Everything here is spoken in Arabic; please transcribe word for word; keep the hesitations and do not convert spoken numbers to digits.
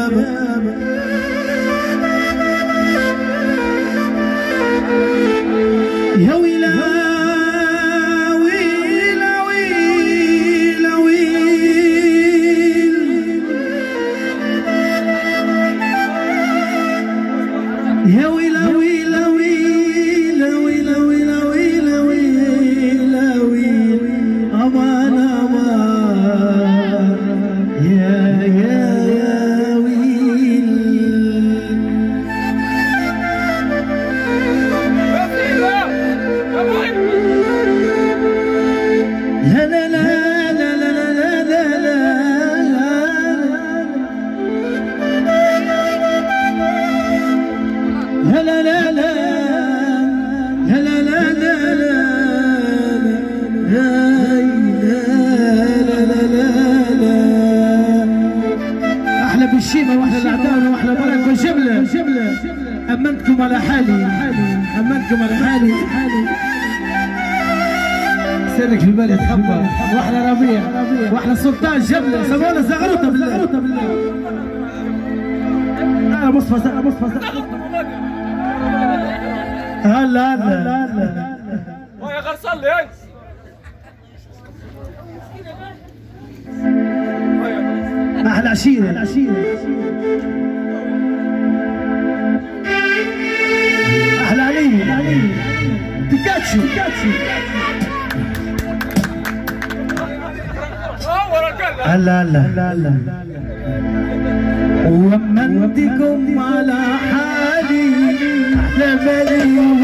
يا ويلا ويلا ويلا ويل يا ويلا ويلا ويلا ويلا ويلا ويلا ويلا ويل أمان أمان يا يا يا ويل لا لا لا لا لا لا لا لا لا لا لا لا لا لا لا لا احلى بالشيمه واحلى العداوه واحلى برك وشبله شبله امنتكم على حالي امنتكم على حالي سرك في بالي تخبر واحلى ربيع واحلى سلطان جبله سمونا زغروطه بالله انا مصفى انا مصفى هلا هلا هلا يا غرسان لي احلى عشيره العشيره احلى علي علي بيكاتشو بيكاتشو هلا هلا هلا ومنتكم على حالي احلى بالي